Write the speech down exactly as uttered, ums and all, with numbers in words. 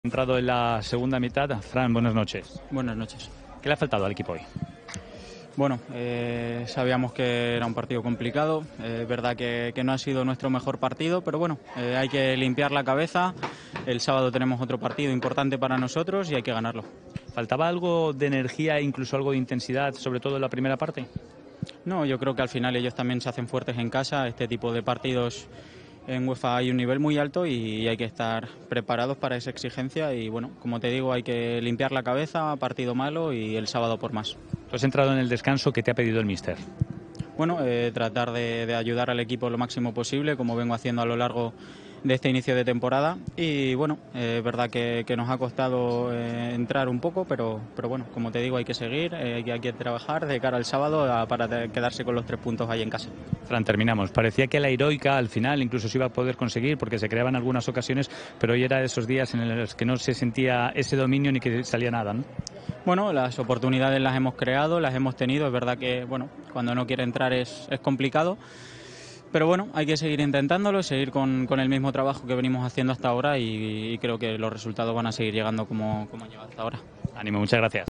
Entrado en la segunda mitad. Fran, buenas noches. Buenas noches. ¿Qué le ha faltado al equipo hoy? Bueno, eh, sabíamos que era un partido complicado, es eh, verdad que, que no ha sido nuestro mejor partido, pero bueno, eh, hay que limpiar la cabeza, el sábado tenemos otro partido importante para nosotros y hay que ganarlo. ¿Faltaba algo de energía e incluso algo de intensidad, sobre todo en la primera parte? No, yo creo que al final ellos también se hacen fuertes en casa, este tipo de partidos en UEFA hay un nivel muy alto y hay que estar preparados para esa exigencia y bueno, como te digo, hay que limpiar la cabeza, partido malo y el sábado por más. Tú has entrado en el descanso, ¿qué te ha pedido el míster? Bueno, eh, tratar de, de ayudar al equipo lo máximo posible, como vengo haciendo a lo largo de este inicio de temporada y bueno, es eh, verdad que, que nos ha costado eh, entrar un poco, pero, pero bueno, como te digo, hay que seguir, eh, hay, que, hay que trabajar de cara al sábado a, para de, quedarse con los tres puntos ahí en casa. Fran, terminamos. Parecía que la heroica al final incluso se iba a poder conseguir porque se creaban algunas ocasiones, pero hoy era de esos días en los que no se sentía ese dominio ni que salía nada, ¿no? Bueno, las oportunidades las hemos creado, las hemos tenido, es verdad que bueno, cuando no quiere entrar es, es complicado. Pero bueno, hay que seguir intentándolo, seguir con, con el mismo trabajo que venimos haciendo hasta ahora y, y creo que los resultados van a seguir llegando como, como han llegado hasta ahora. Ánimo, muchas gracias.